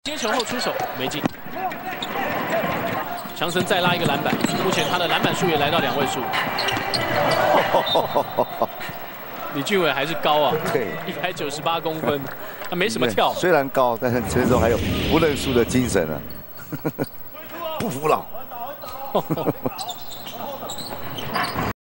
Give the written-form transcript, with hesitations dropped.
接球后出手没进。强森再拉一个篮板，目前他的篮板数也来到2位数。李俊伟还是高啊， 对 ，198公分，他没什么跳。 虽然高，但是身上还有不认输的精神啊，不服老。